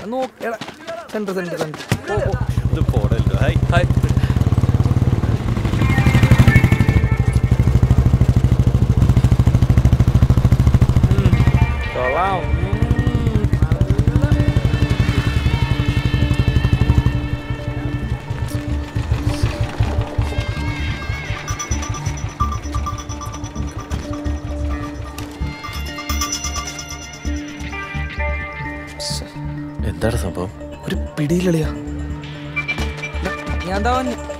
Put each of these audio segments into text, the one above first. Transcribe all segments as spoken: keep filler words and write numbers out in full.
Centre centre centre hi hi കൊള്ളാം. എന്താണ് സംഭവം? ഒരു പിടിയിലളിയാ. ഞാൻ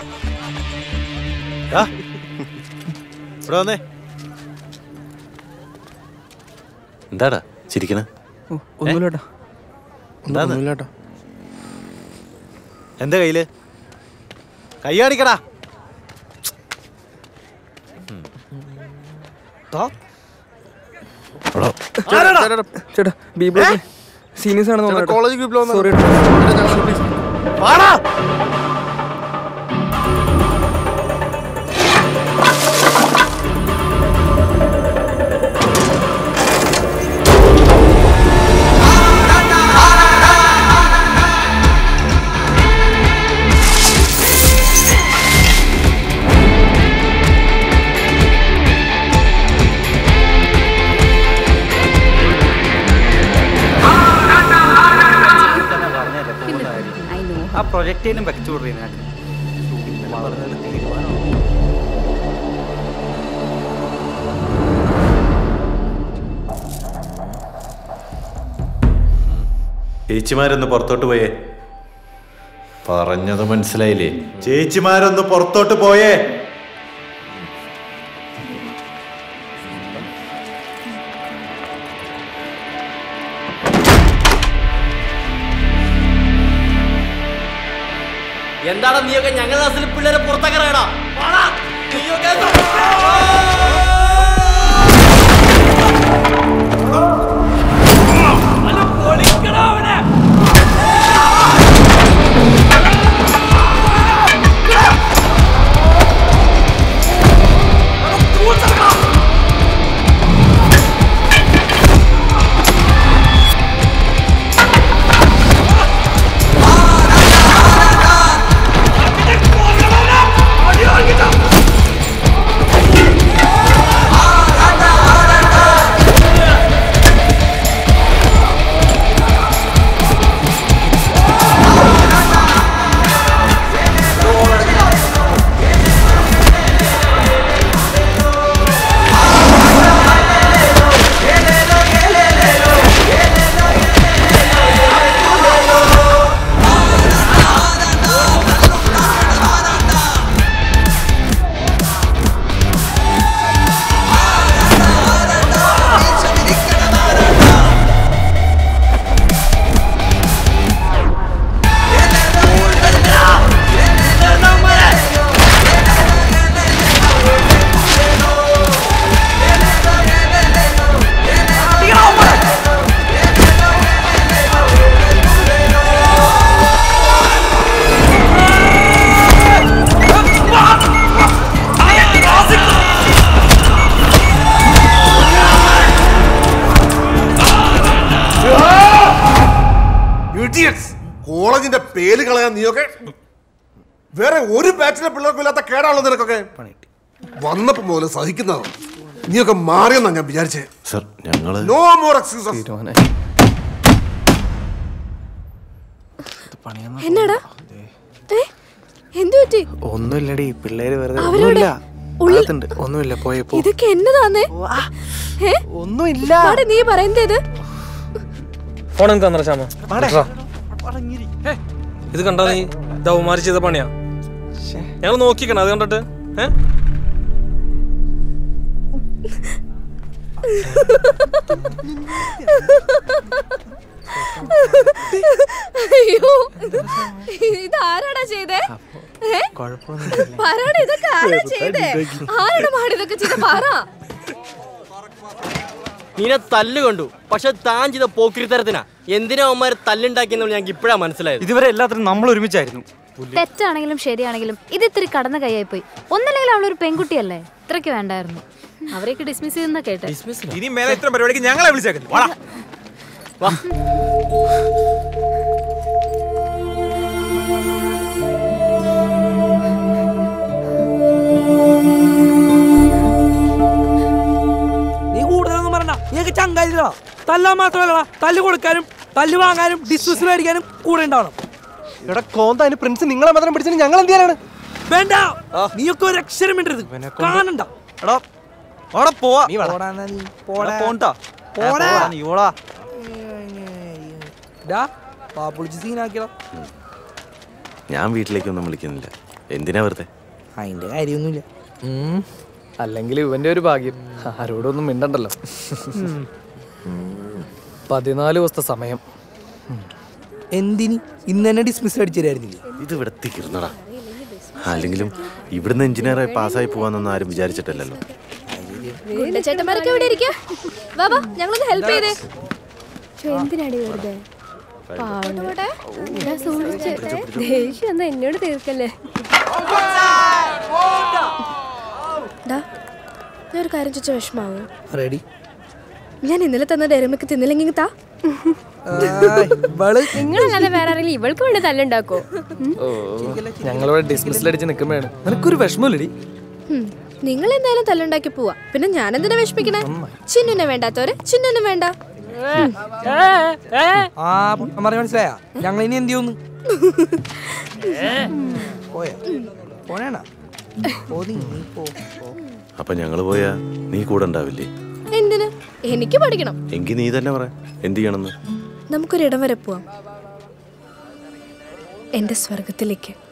എന്താടാ ചിരിക്കണ? ഒന്നുമില്ലേട്ടാ. എന്താ കയ്യില്? കയ്യാണിക്കടാ. ചേട്ടാ ബി ബ്ലോക്ക് സീനിയേഴ്സ് ആണ് കോളേജ് ഗ്രൂപ്പിൽ സോറി. ആ പ്രൊജക്റ്റിനും വെച്ചു കൊടുക്കുന്നത് ചേച്ചിമാരൊന്ന് പുറത്തോട്ട് പോയേ. പറഞ്ഞത് മനസ്സിലായില്ലേ? ചേച്ചിമാരൊന്ന് പുറത്തോട്ട് പോയേ. എന്താണ് നീയൊക്കെ ഞങ്ങളുടെ ക്ലാസ്സിൽ പിള്ളേരെ പുറത്തേക്കറിയടാ? കോളേജിന്റെ പേര് കളയാൻ നീയൊക്കെ വേറെ ഒരു ബാച്ചിലെ പിള്ളേർക്കും ഇല്ലാത്ത കേടാണല്ലോ നിനക്കൊക്കെ. വന്നപ്പോ മുതൽ സഹിക്കുന്നതാണ്. നീയൊക്കെ മാറിയെന്നാ ഞാൻ വിചാരിച്ചേ. സർ ഞങ്ങള് നോ മോർ എക്സ്ക്യൂസസ്. എന്നടാ എന്തുപറ്റി? ഒന്നുമില്ലടി, പിള്ളേര് വെറുതെ. ഒന്നുമില്ല, പോയേ പോ. ഇതൊക്കെ എന്നതാന്നേ? ഒന്നുമില്ല. നീ പറയുന്നത് ഫോൺ എന്താ ശ്യാമ? ഇത് കണ്ടാ നീ ദൗമാരി ചെയ്ത പണിയാ. ഞങ്ങൾ നോക്കിക്കണം അത് കണ്ടിട്ട്. അയ്യോ ഇതാരാടാ ചെയ്തേ? പറയടാ, ഇതൊക്കെ ആരാ ചെയ്തേ? ആരാണ് മാടി ഇതൊക്കെ ചെയ്ത? പറ. നീനെ തല്ല് കണ്ടു, പക്ഷെ താൻ ചെയ്ത പോക്കിരിത്തരത്തിനാ എന്തിനാ അവന്മാര് തല്ലുണ്ടാക്കിയെന്ന് ഞങ്ങൾക്ക് ഇപ്പഴാ മനസ്സിലായത്. ഇതുവരെ എല്ലാത്തിനും നമ്മൾ ഒരുമിച്ചായിരുന്നു. തെറ്റാണെങ്കിലും ശരിയാണെങ്കിലും ഇത് ഇത്തിരി കടന്ന കൈയായി പോയി. ഒന്നല്ലെങ്കിൽ അവളൊരു പെൺകുട്ടിയല്ലേ, ഇത്രയ്ക്ക് വേണ്ടായിരുന്നു. അവരെയൊക്കെ ഡിസ്മിസ് ചെയ്യുന്ന കേട്ടെ. ഇനി മേലെ ഇത്ര പരിപാടിക്ക് ഞങ്ങളെ വിളിച്ചേക്കുന്നു. മാത്രമല്ല തല്ല് കൊടുക്കാനും തല്ല് വാങ്ങാനും ഡിസ്മിസ് മേടിക്കാനും കൂടെ ഉണ്ടാവണം. ഇവിടെ കോന്താന് പ്രിൻസ് നിങ്ങളെ മാത്രം പിടിച്ചിട്ട് ഞങ്ങൾ എന്ത് ചെയ്യാനാണ്? വേണ്ട, നീയൊക്കെ ഒരു അക്ഷരം മിണ്ടരുത്. കാണണ്ട. എടാ അവിടെ പോവാ. ഞാൻ വീട്ടിലേക്കൊന്നും വിളിക്കുന്നില്ല. എന്തിനാ വെറുതെ? അതിന്റെ കാര്യമൊന്നുമില്ല. അല്ലെങ്കിൽ ഇവന്റെ ഒരു ഭാഗ്യം, ആരോടൊന്നും മിണ്ടണ്ടല്ലോ. പതിനാല് ദിവസത്തെ സമയം. എന്തിന് ഇന്ന് തന്നെ ഡിസ്മിസ് അടിച്ചു തരായിരുന്നില്ലേ? ഇത് ഇവിടെ തീർന്നടാ. അല്ലെങ്കിലും ഇവിടുന്ന് എഞ്ചിനീയറായി പാസ്സായി പോവാന്നൊന്നും ആരും വിചാരിച്ചിട്ടല്ലോ. ചേട്ടന്മാരൊക്കെ ഇവിടെ ഇരിക്കുക. ബാബാ ഞങ്ങളൊന്ന് ഹെൽപ്പ് ചെയ്തേ. എന്തിനാടി വെറുതെ ദേഷ്യം എന്നാ എന്നോട് തീർക്കല്ലേ. ഞാൻ ഒരു കാര്യം ചോദിച്ച വിഷമാവോ? റെഡി. ഞാൻ ഇന്നലെ തന്ന ഡയറിമിക്ക് തിന്നില്ലെങ്കിൽ താ. നിങ്ങളല്ലാതെ വേറെ ആരെങ്കിലും ഇവൾക്ക് വേണ്ടി തല്ലുണ്ടാക്കോ? ഞങ്ങളിവിടെ ഡിസ്മിസിൽ അടിച്ച് നിൽക്കുമ്പോഴാണ് നിനക്കൊരു വിഷമമില്ലടി. നിങ്ങൾ എന്തായാലും തല്ലുണ്ടാക്കി പോവാ, പിന്നെ ഞാൻ എന്തിനാ വിഷമിക്കണേ? ചിന്നുനെ വേണ്ടാത്തവരെ ചിന്നുനും വേണ്ട. ആ മനസ്സിലായ ഞങ്ങൾ ഇനി എന്ത് ചെയ്യുന്നു? അപ്പൊ ഞങ്ങള് പോയാ നീ കൂടെ ഉണ്ടാവില്ലേ? എന്തിന്? എനിക്ക് പഠിക്കണം. എങ്കിൽ നീ തന്നെ പറ എന്ത് ചെയ്യണമെന്ന്. നമുക്കൊരിടം വരെ പോവാം, എന്റെ സ്വർഗത്തിലേക്ക്.